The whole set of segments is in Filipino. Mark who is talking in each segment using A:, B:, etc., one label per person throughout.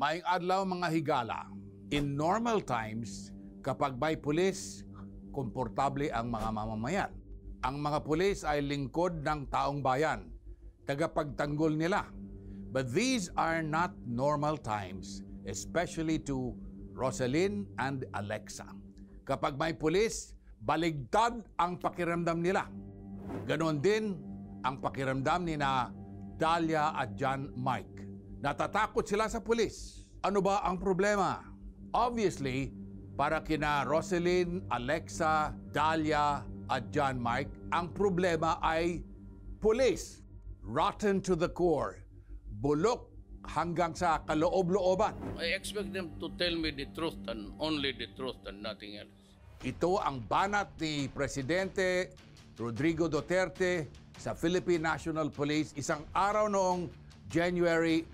A: Maayong adlaw mga higala. In normal times, kapag may pulis, komportable ang mga mamamayan. Ang mga pulis ay lingkod ng taong bayan, tagapagtanggol nila. But these are not normal times, especially to Rosalyn and Alexa. Kapag may pulis, baligtad ang pakiramdam nila. Ganon din ang pakiramdam ni na Dalia at John Mike. Natatakot sila sa pulis. Ano ba ang problema? Obviously, para kina Rosalyn, Alexa, Dalia at John Mike, ang problema ay pulis. Rotten to the core. Bulok hanggang sa kaloob-looban.
B: I expect them to tell me the truth and only the truth and nothing else.
A: Ito ang banat ni Presidente Rodrigo Duterte sa Philippine National Police isang araw noong January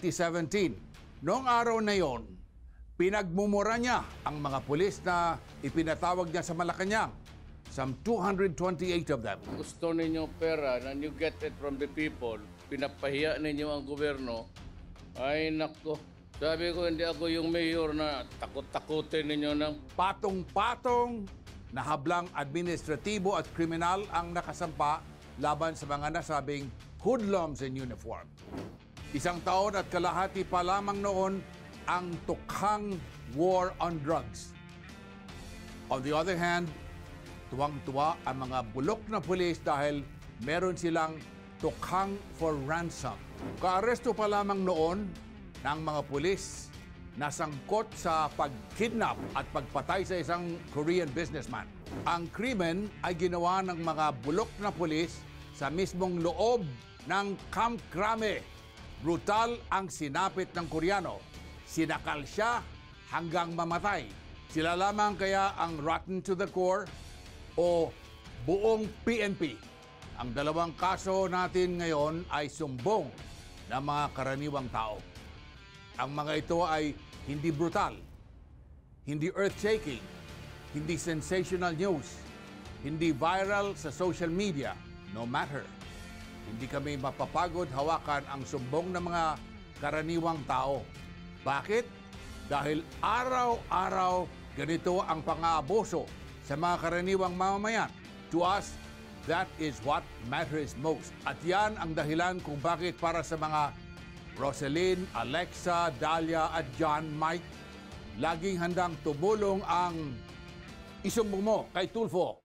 A: 2017. Noong araw na yon, pinagmumura niya ang mga pulis na ipinatawag niya sa Malacanang. Some 228 of them.
B: Gusto ninyo pera and you get it from the people, pinapahiya ninyo ang gobyerno, ay nako. Sabi ko, hindi ako yung mayor na takot-takutin ninyo ng
A: Patong-patong na hablang administratibo at kriminal ang nakasampa laban sa mga nasabing hoodlums in uniform. Isang taon at kalahati pa lamang noon ang tukhang war on drugs. On the other hand, tuwang-tuwa ang mga bulok na pulis dahil meron silang tukhang for ransom. Kaaresto pa lamang noon ng mga pulis na sangkot sa pagkidnap at pagpatay sa isang Korean businessman. Ang krimen ay ginawa ng mga bulok na pulis sa mismong loob ng Camp Crame. Brutal ang sinapit ng Koreano. Sinakal siya hanggang mamatay. Sila lamang kaya ang rotten to the core o buong PNP. Ang dalawang kaso natin ngayon ay sumbong ng mga karaniwang tao. Ang mga ito ay hindi brutal, hindi earth-shaking, hindi sensational news, hindi viral sa social media, no matter. Hindi kami mapapagod hawakan ang sumbong ng mga karaniwang tao. Bakit? Dahil araw-araw ganito ang pang-aabuso sa mga karaniwang mamamayan. To us, that is what matters most. At yan ang dahilan kung bakit para sa mga Rosalyn, Alexa, Dalia at John Mike, laging handang tumulong ang isumbong mo kay Tulfo.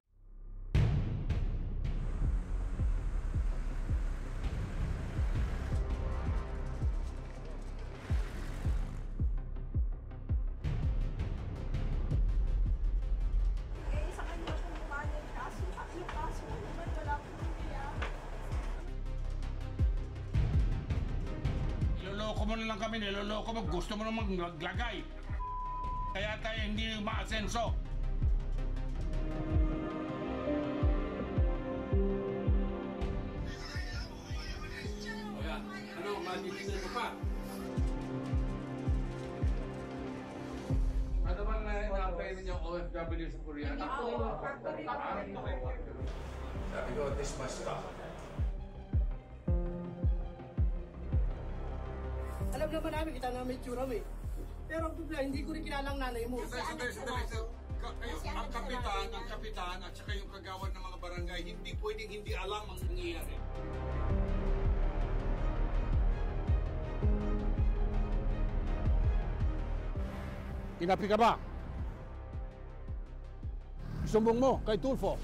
C: Niloloko mo na lang kami, niloloko mo. Gusto mo namang maglagay. Kaya tayo hindi maasenso. O yan, ano, matitignan mo pa? Ano ba na-apply ninyo OFW sa Korea? Sabi ko, this must stop.
D: Alam naman namin, kita namin itsura mo eh. Pero ang problema, hindi ko rin kilala ang nanay mo.
C: Sandali. Kayo, ang kapitan at saka yung kagawad ng mga barangay, hindi pwedeng hindi alam ang nangyayari.
A: Inapi ka ba? Sumbong mo kay Tulfo.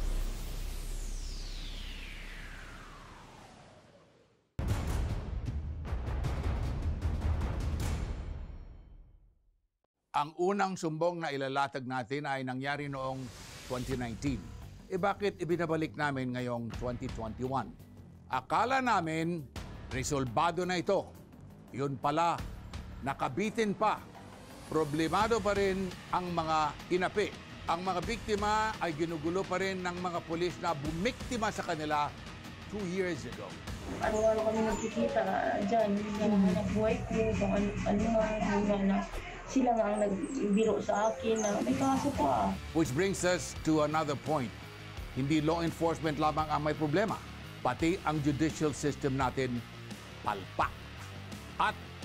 A: Ang unang sumbong na ilalatag natin ay nangyari noong 2019. Bakit ibinabalik namin ngayong 2021? Akala namin resolbado na ito. Yun pala, nakabitin pa. Problemado pa rin ang mga inapi. Ang mga biktima ay ginugulo pa rin ng mga pulis na bumiktima sa kanila 2 years ago.
E: Ano kami nagkikita dyan, yung mga buhay ko, kung ano na sila nga ang nagbiro sa akin na may kaso pa.
A: Which brings us to another point. Hindi law enforcement lamang ang may problema. Pati ang judicial system natin palpak. At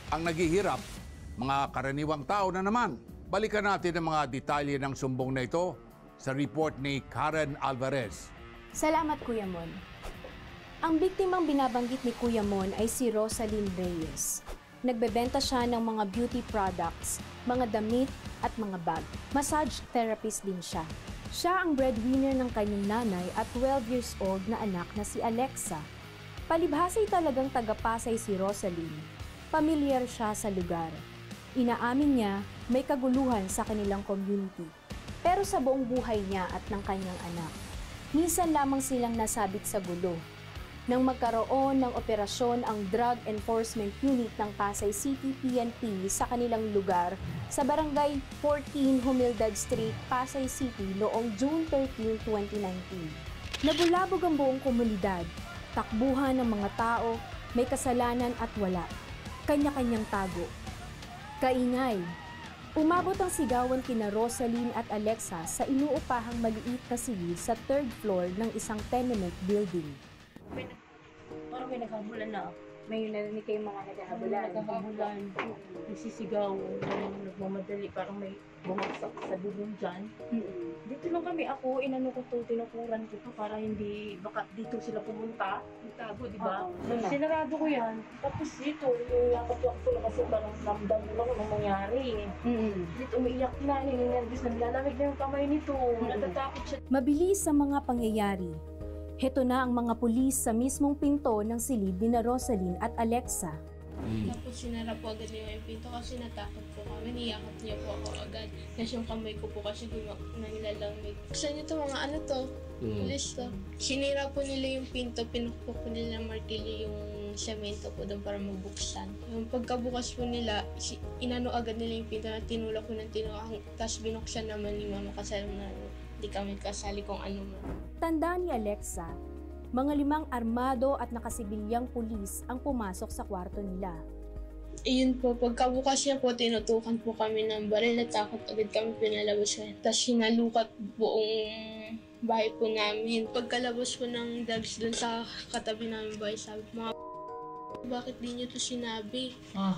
A: ang naghihirap, mga karaniwang tao na naman. Balikan natin ang mga detalye ng sumbong na ito sa report ni Karen Alvarez.
F: Salamat, Kuya Mon. Ang biktimang binabanggit ni Kuya Mon ay si Rosaline Reyes. Nagbebenta siya ng mga beauty products, mga damit at mga bag. Massage therapist din siya. Siya ang breadwinner ng kanyang nanay at 12 years old na anak na si Alexa. Palibhasa'y talagang taga-Pasay si Rosaline. Pamilyar siya sa lugar. Inaamin niya may kaguluhan sa kanilang community. Pero sa buong buhay niya at ng kanyang anak, minsan lamang silang nasabit sa gulo. Nang magkaroon ng operasyon ang Drug Enforcement Unit ng Pasay City PNP sa kanilang lugar sa Barangay 14 Humildad Street, Pasay City noong June 13, 2019. Nabulabog ang buong komunidad, takbuhan ng mga tao, may kasalanan at wala, kanya-kanyang tago. Kaingay. Umabot ang sigawan kina Rosaline at Alexa sa inuupahang maliit na silid sa 3rd floor ng isang tenement building.
E: Parang may naghabulan na.
F: May narinig kayong mga
E: Naghabulan. Nagsisigaw. Nagmamadali. Parang may bumagsak sa bubong dyan. Dito lang kami. Ako, inano ko to, tinukuran ko to para hindi, baka dito sila pumunta. Itago, di ba? Sinarado ko yan. Tapos dito, yakap-yakap ko lang kasi parang ramdam ko lang anong mangyari. Dito, umiiyak na, ninervous na, nilalamig na yung kamay nito. Natatakot siya.
F: Mabilis sa mga pangyayari. Heto na ang mga pulis sa mismong pinto ng silid ni Rosaline at Alexa.
G: Tapos sinara po agad niya yung pinto kasi natakot po kami. Niyakap niya po ako agad. Tapos yung kamay ko po kasi nangilalamig. Saan niyo to mga ano to? Pulis to. Sinira po nila yung pinto. Pinukpok po nila ng martilyo yung semento po doon para mabuksan. Yung pagkabukas po nila, inano agad nila yung pinto na tinulak ko ng tinulak. Tapos binuksan naman ni Mama kasi alam na hindi kami kasali kung ano man.
F: Tanda ni Alexa, mga 5 armado at nakasibilyang pulis ang pumasok sa kwarto nila.
G: Iyon po, pagkabukas niya po, tinutukan po kami ng baril. Natakot agad kami, pinalabas kami. Tapos hinalukat buong bahay po namin. Pagkalabas po ng dogs dun sa katabi namin bahay, sabi mga bakit di niyo to sinabi?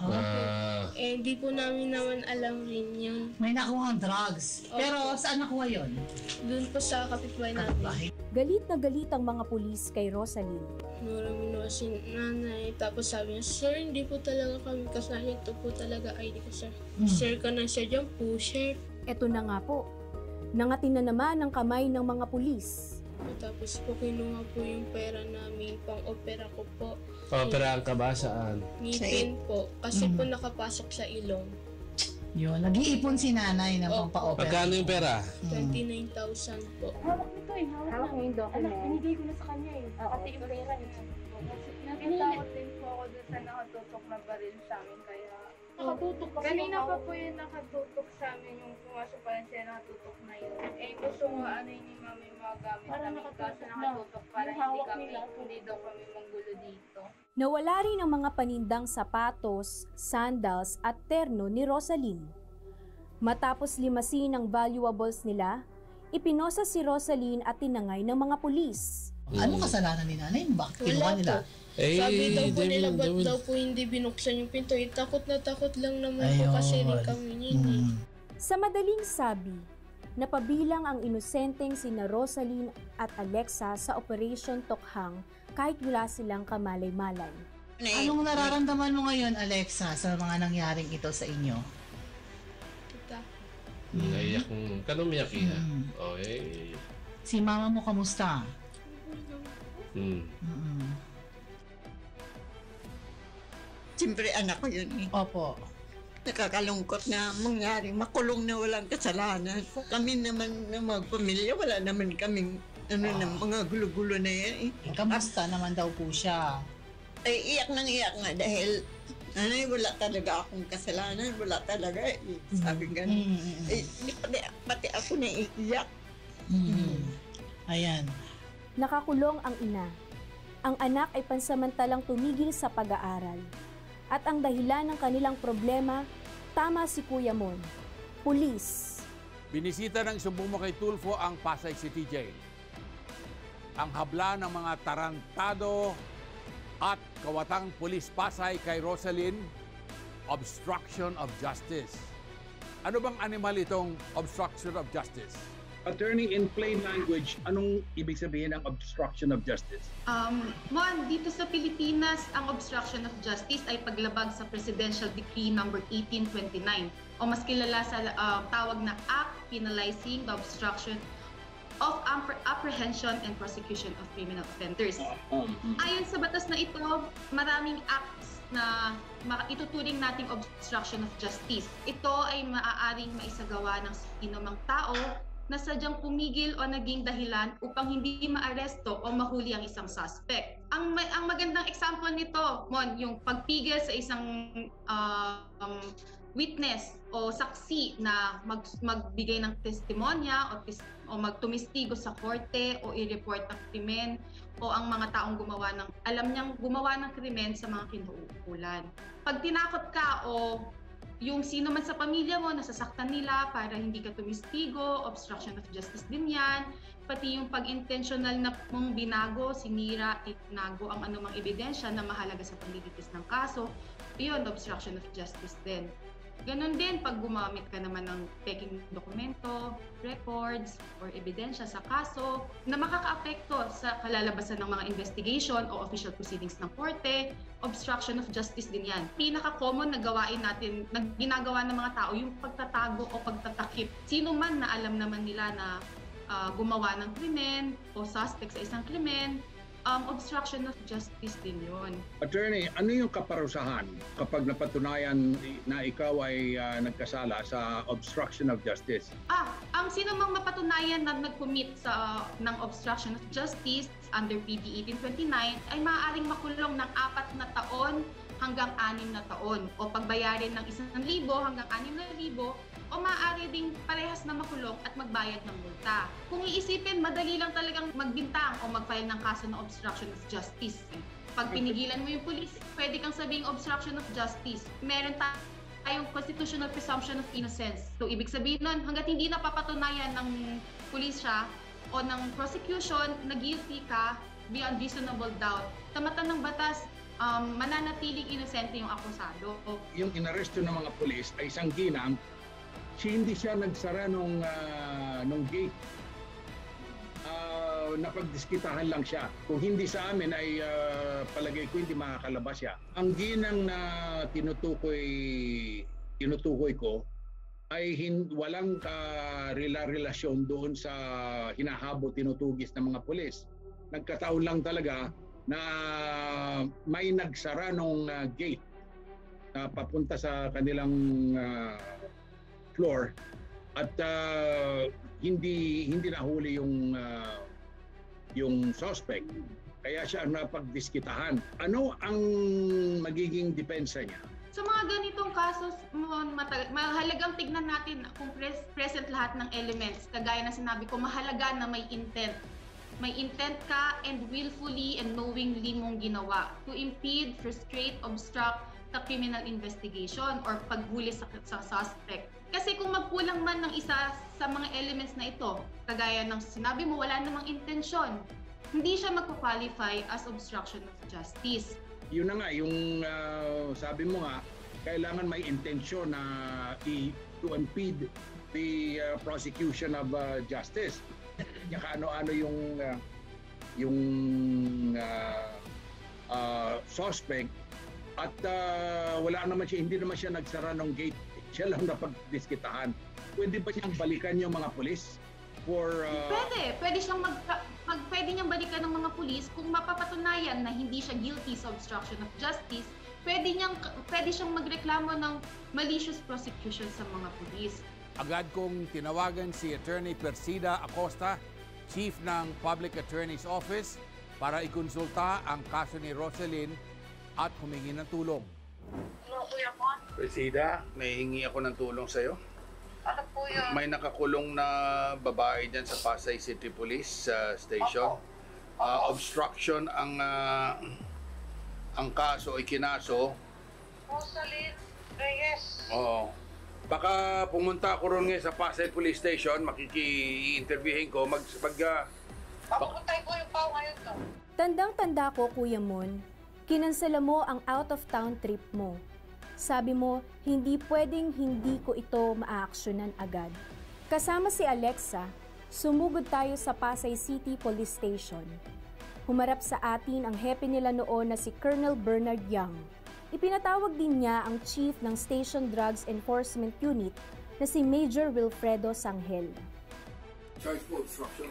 G: Eh, di po namin naman alam rin yun.
H: May nakuha ang drugs. Pero saan nakuha yun?
G: Doon po sa kapitbahay natin.
F: Galit na galit ang mga pulis kay Rosaline.
G: Nuramin si nanay. Tapos sabi niya, Sir, hindi po talaga kami kasali. Ito po talaga ID ko, sir. Sir ka na siya dyan po, sir.
F: Eto na nga po. Nangatin na naman ang kamay ng mga pulis.
G: Tapos po kinuha po yung pera namin pang opera ko po.
I: Operahan ka ba? Saan?
G: Ngipin po. Kasi po nakapasok sa ilong.
H: Yun, nag-iipon si nanay na pang pa-opera.
I: Magkano yung pera?
G: 29,000 po.
E: Hawak nito eh. Hawak
F: mo yung document.
E: Anak, binigay ko na sa kanya eh. Pati yung pera eh.
J: Natatakot din po ako doon sa nakatutok na baril sa amin. Kaya
E: Nakatutok pa
J: kanina pa po yung nakatutok sa amin. Yung pumasok pa rin siya nakatutok na yun. Eh gusto ko ano ni mama yung mga gamit
E: Para
J: namin.
E: nakatutok
J: Kaso
E: na.
J: nakatutok para
E: Yung
J: hindi
E: hawak
J: kami,
E: nila.
J: hindi daw kami manggulo dito.
F: Nawala rin ang mga panindang sapatos, sandals at terno ni Rosaline. Matapos limasin ang valuables nila, ipinosa si Rosaline at tinangay ng mga pulis.
H: Ano kasalanan ni nanay? Bakit kinuha nila?
G: Sabi daw po nila, ba't daw po hindi binuksan yung pinto? Eh, takot na takot lang naman po kasi rin kami yun eh.
F: Sa madaling sabi, napabilang ang inosenteng sina Rosaline at Alexa sa Operation Tokhang kahit wala silang kamalay-malay.
H: Anong nararamdaman mo ngayon, Alexa, sa mga nangyaring ito sa inyo?
I: Naiyak mo. Kanong miyak iya? Okay.
H: Si mama mo kamusta?
K: Siyempre anak ko yun eh.
H: Opo.
K: Nakakalungkot na mangyari, makulong na walang kasalanan. Kami naman na magpamilya, wala naman kaming ng mga gulo-gulo na yan eh.
H: Kamusta naman daw po siya?
K: Ay, iyak nga dahil nanay, wala talaga akong kasalanan, wala talaga eh. Sabi ganun. Eh, pati ako na iiyak.
H: Ayan.
F: Nakakulong ang ina. Ang anak ay pansamantalang tumigil sa pag-aaral. At ang dahilan ng kanilang problema, tama si Kuya Mon, pulis.
A: Binisita ng sumbong mo kay Tulfo ang Pasay City Jail. Ang habla ng mga tarantado at kawatang pulis Pasay kay Rosaline obstruction of justice. Ano bang animal itong obstruction of justice?
L: Attorney, in plain language, anong ibig sabihin ng obstruction of justice?
M: Mon, dito sa Pilipinas, ang obstruction of justice ay paglabag sa Presidential Decree number 1829 o mas kilala sa tawag na Act Penalizing the Obstruction of Apprehension and Prosecution of Criminal Offenders. Ayon sa batas na ito, maraming acts na ituturing nating obstruction of justice. Ito ay maaaring maisagawa ng sino mang tao na sadyang pumigil o naging dahilan upang hindi maaresto o mahuli ang isang suspect. Ang magandang example nito, Mon, yung pagpigil sa isang witness o saksi na magbigay ng testimonya o magtumistigo sa korte o i-report ang krimen o ang mga taong alam niyang gumawa ng krimen sa mga kinauukulan. Pag tinakot ka o yung sino man sa pamilya mo, nasasaktan nila para hindi ka tumistigo, obstruction of justice din yan. Pati yung pag-intentional na mong binago, sinira, itinago ang anumang ebidensya na mahalaga sa pagliligtas ng kaso, yun, obstruction of justice din. Ganon din pag gumamit ka naman ng peking dokumento, records, or ebidensya sa kaso na makakaapekto sa kalalabasan ng mga investigation o official proceedings ng korte, obstruction of justice din yan. Pinaka-common na gawain natin, na ginagawa ng mga tao, yung pagtatago o pagtatakip. Sino man na alam naman nila na gumawa ng krimen o suspect sa isang krimen, obstruction of justice din yun.
L: Attorney, ano yung kaparusahan kapag napatunayan na ikaw ay nagkasala sa obstruction of justice?
M: Ang sino mang mapatunayan na nag-commit ng obstruction of justice under PD 1829 ay maaaring makulong ng 4 na taon hanggang 6 na taon o pagbayarin ng 1,000 hanggang 6,000 o maaari ding parehas na makulong at magbayad ng multa. Kung iisipin, madali lang talagang magbintang o mag-file ng kaso ng obstruction of justice. Pag pinigilan mo yung pulis, pwede kang sabing obstruction of justice. Meron tayong constitutional presumption of innocence. So, ibig sabihin nun, hanggat hindi napapatunayan ng pulis siya o ng prosecution na guilty ka beyond reasonable doubt, sa mata ng batas, mananatiling inosente yung akusado.
L: Yung inaresto ng mga pulis ay isang ginang, hindi siya nagsara nung gate. Napagdiskitahan lang siya. Kung hindi sa amin ay palagay ko hindi makakalabas siya. Ang ginang na tinutukoy ko ay walang relasyon doon sa hinahabol, tinutugis ng mga pulis. Nagkataon lang talaga na may nagsara nung gate papunta sa kanilang floor at hindi nahuli yung suspect. Kaya siya ang napagdiskitahan. Ano ang magiging depensa niya?
M: Sa mga ganitong kasos, mahalagang tignan natin kung present lahat ng elements. Kagaya na sinabi ko, mahalaga na may intent. May intent ka and willfully and knowingly mong ginawa to impede, frustrate, obstruct the criminal investigation or paghuli sa suspect. Kasi kung magkulang man ng isa sa mga elements na ito, kagaya ng sinabi mo, wala namang intensyon, hindi siya magpa-qualify as obstruction of justice.
L: Yun na nga, yung sabi mo nga, kailangan may intensyon na to impede the prosecution of justice. Kaya ano-ano yung suspect at wala naman siya, hindi naman siya nagsara ng gate. Siya lang napagdiskitahan. Pwede ba niyang balikan yung mga pulis?
M: Pwede niyang balikan ng mga pulis kung mapapatunayan na hindi siya guilty sa obstruction of justice. Pwede siyang magreklamo ng malicious prosecution sa mga pulis.
A: Agad kong tinawagan si Attorney Persida Acosta, Chief ng Public Attorney's Office, para ikonsulta ang kaso ni Roselyn at humingi ng tulong.
J: Hello, Kuya Mon.
A: Persida, may hingi ako ng tulong sa'yo.
J: Ano po yun?
A: May nakakulong na babae dyan sa Pasay City Police Station. Obstruction ang kaso ay kinaso.
J: Roselyn Reyes.
A: Oo. Baka pumunta ako ron ngayon sa Pasay Police Station, makiki-interviewin ko.
J: Papupuntay ko yung pao ngayon to.
F: Tandang-tanda ko, Kuya Mon, kinansela mo ang out-of-town trip mo. Sabi mo, hindi pwedeng hindi ko ito maaaksyonan agad. Kasama si Alexa, sumugod tayo sa Pasay City Police Station. Humarap sa atin ang hepe nila noon na si Colonel Bernard Yang. Ipinatawag din niya ang chief ng Station Drugs Enforcement Unit na si Major Wilfredo Sanghel.
C: Charge for obstruction.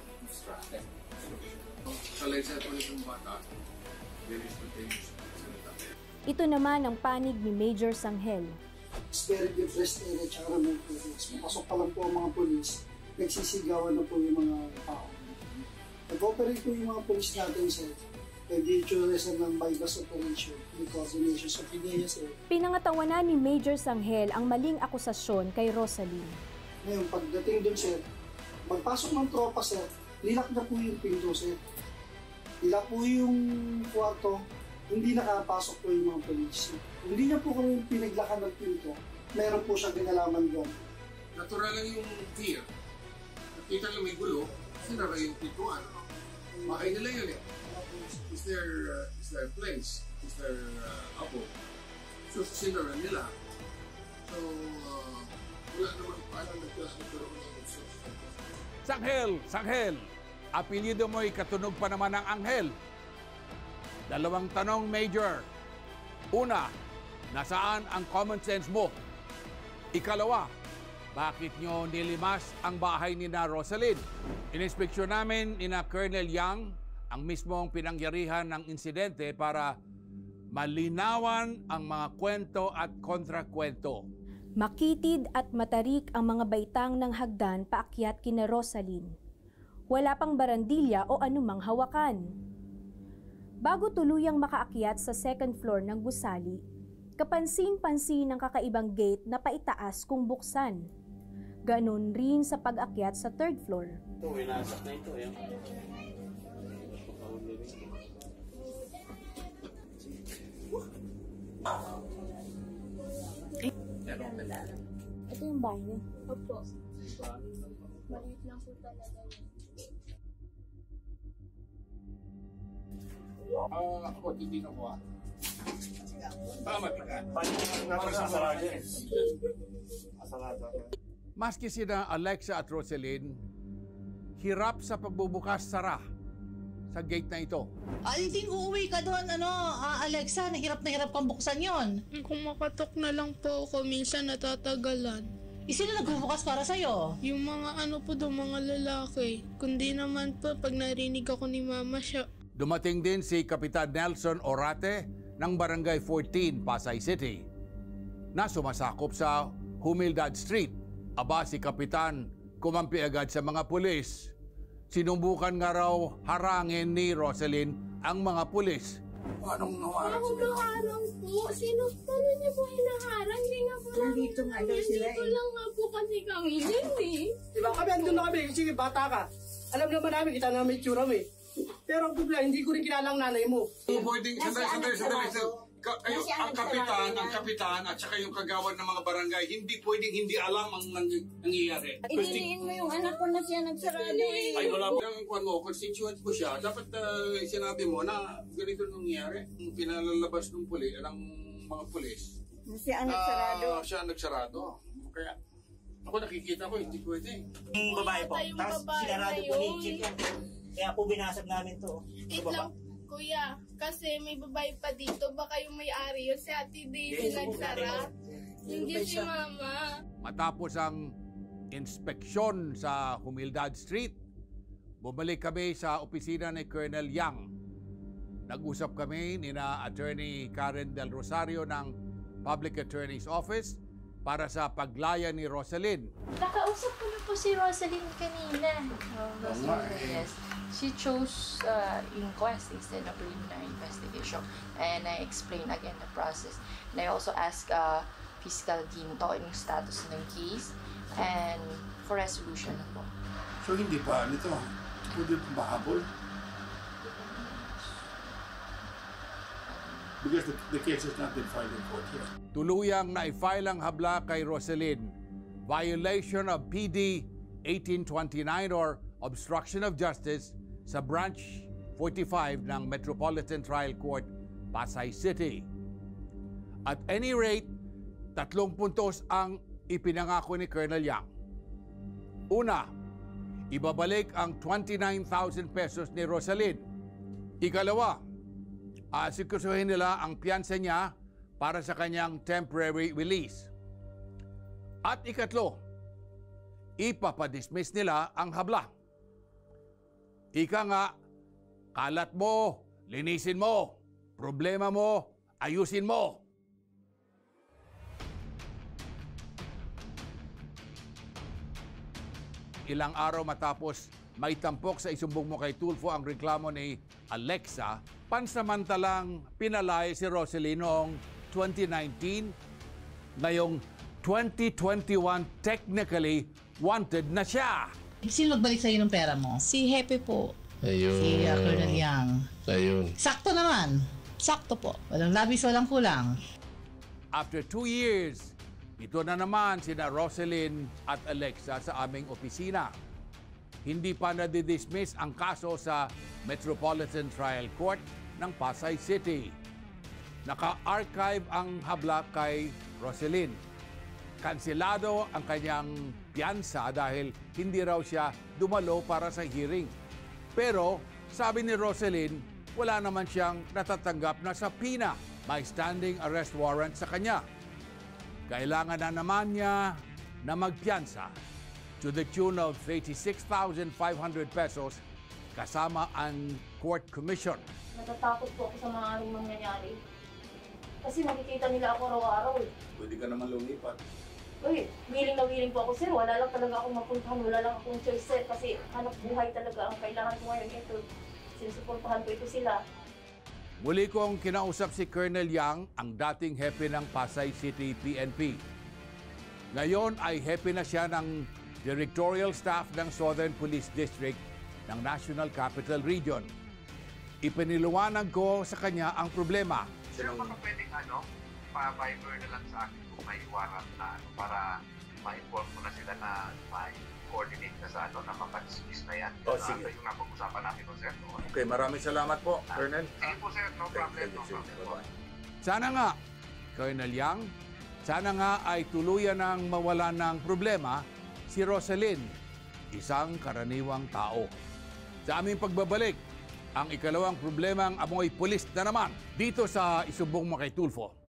C: Salay sa ito yung bata. Very spontaneous.
F: Ito naman ang panig ni Major Sanghel.
D: It's very depressed area tsaka remote areas. Papasok pa lang po ang mga polis, nagsisigawan na po yung mga tao. Nag-operate po yung mga polis natin sa Pwede-itsura ng bypass operation, in coordination sa PDEA, sir.
F: Pinangatawanan ni Major Sanghel ang maling akusasyon kay Rosaline.
D: Ngayon, pagdating doon, sir, magpasok ng tropa, sir, nilak na po yung pinto, sir. Nilak po yung kwarto, hindi nakapasok po yung mga polis. Hindi niya po kami pinaglakan ng pinto, meron po siya ginalaman doon.
C: Natural lang yung fear. Nakita lang may gulo, sinara yung pintuan. Makain nila yun eh. Is there place? Is there abode? So, sinara nila. So, wala naman paano nagkaroon ng obstruction.
A: Sanghel! Sanghel! Apelyido mo'y katunog pa naman ng anghel. Dalawang tanong, Major. Una, nasaan ang common sense mo? Ikalawa, bakit nyo nilimas ang bahay ni na Rosaline? Ininspeksyon namin ni na Colonel Yang ang mismong pinangyarihan ng insidente para malinawan ang mga kwento at kontrakwento.
F: Makitid at matarik ang mga baitang ng hagdan paakyat kina Rosaline. Wala pang barandilya o anumang hawakan. Bago tuluyang makaakyat sa second floor ng gusali, kapansin-pansin ang kakaibang gate na paitaas kung buksan. Ganon rin sa pag-akyat sa third floor.
N: Ito, winasak na ito. Yan.
F: Ito yung bahay.
G: Opo. Maliit lang po talaga yun.
C: Ako, hindi na ko Tama ka.
N: Para sa sarado eh.
A: Maski sina Alexa at Rosaline, hirap sa pagbubukas-sara sa gate na ito.
H: Hindi uuwi ka doon, Alexa, nahirap na hirap kang buksan yon.
G: Kung makatok na lang po ako, minsan natatagalan.
H: Sino nagbubukas para sa'yo?
G: Yung mga po daw, mga lalaki. Kundi naman po, pag narinig ako ni Mama siya.
A: Dumating din si Kapitan Nelson Orate ng Barangay 14, Pasay City, na sumasakop sa Humildad Street. Aba, si Kapitan kumampi agad sa mga pulis. Sinubukan nga raw harangin ni Rosaline ang mga pulis.
C: Anong nawaran
G: Ako naharang po. Paano niyo po hinaharang? Hindi nga po
K: Nandito nga daw sila
G: Nandito lang nga po kasi kami din eh.
D: Diba kami, andun na kami, sige, bata ka. Alam naman namin, kita namin itsura mo eh. Pero ang problema, hindi ko rin kilala ang nanay mo.
C: Pwedeng, sandali. Ang kapitan at saka yung kagawad ng mga barangay, hindi pwedeng hindi alam ang nangyayari.
K: Iniliin mo yung anak ko na siya nagsarado eh.
C: Ay, wala po. Yung kwan mo, constituent mo siya, dapat sinabi mo na ganito nangyayari. Pinalalabas ng mga pulis.
K: Siya ang nagsarado.
C: Siya ang nagsarado. Kaya, ako nakikita ko, hindi pwede.
N: Yung babae po, tapos sinarado po ni Chief yan. Kaya po binasag namin to.
G: Wait lang, kuya. Kasi may babae pa dito. Baka yung may-ari yun. Si Ate Daisy nagsara. Hindi si Mama.
A: Matapos ang inspeksyon sa Humildad Street, bumalik kami sa opisina ni Colonel Yang. Nag-usap kami ni na Attorney Karen Del Rosario ng Public Attorney's Office para sa paglaya ni Rosaline.
E: Nakausap ko na po si Rosaline kanina. Yes. She chose inquest instead of preliminary investigation. And I explained again the process. And I also asked Fiscal Ginto yung status ng case and for resolution na po.
C: So hindi pa, pwede pa mahabol? Because the case has not been filed in court yet.
A: Tuluyang na-file ang habla kay Rosaline. Violation of PD 1829 or obstruction of justice sa Branch 45 ng Metropolitan Trial Court, Pasay City. At any rate, 3 puntos ang ipinangako ni Colonel Yang. Una, ibabalik ang 29,000 pesos ni Rosalyn. Ikalawa, asikasuhin nila ang piyansa niya para sa kanyang temporary release. At ikatlo, ipapadismiss nila ang habla. Ika nga, kalat mo, linisin mo, problema mo, ayusin mo. Ilang araw matapos may tampok sa isumbong mo kay Tulfo ang reklamo ni Alexa, pansamantalang pinalaya si Rosalyn noong 2019. Ngayong 2021, technically, wanted na siya.
H: Sino nagbalik sa'yo ng pera mo?
G: Si Hepe po.
I: Ayun.
H: Si Colonel Yang.
I: Ayun.
H: Sakto naman.
G: Sakto po.
H: Walang labis, walang kulang.
A: After 2 years, ito na naman sina Rosalyn at Alexa sa aming opisina. Hindi pa nadidismiss ang kaso sa Metropolitan Trial Court ng Pasay City. Naka-archive ang habla kay Rosalyn. Kanselado ang kanyang piyansa dahil hindi raw siya dumalo para sa hearing. Pero sabi ni Rosalyn, wala naman siyang natatanggap na subpoena. May standing arrest warrant sa kanya. Kailangan na naman niya na magpiyansa to the tune of 36,500 pesos kasama ang court commission.
E: Natatakot po ako sa mga anong mangyayari. Kasi nakikita nila ako araw-araw eh.
A: Pwede ka naman lumipat.
E: Uy, willing na willing po ako sir. Wala lang talaga akong mapuntahan. Wala lang akong choice sir. Kasi hanap buhay talaga ang kailangan ko ngayon ito. Sinusuportahan ko ito sila.
A: Muli kong kinausap si Colonel Yang, ang dating hepe ng Pasay City PNP. Ngayon ay hepe na siya ng Directorial Staff ng Southern Police District ng National Capital Region. Ipiniliwanag ko sa kanya ang problema.
O: Sir, baka pwedeng pa-Viber na lang sa akin kung may warrant na para ma-inform ko na sila na may coordinate na sa na mapadismiss na yan.
A: Sige.
O: Yung napag-usapan natin ko, sir.
A: Okay, maraming salamat po, Colonel.
O: Sige po, sir. No problem. No problem.
A: Sana nga, Colonel Yang, sana nga ay tuluyan ng mawala ng problema si Rosalyn, isang karaniwang tao. Sa aming pagbabalik, ang ikalawang problemang amoy pulis na naman dito sa Isumbong mo kay Tulfo.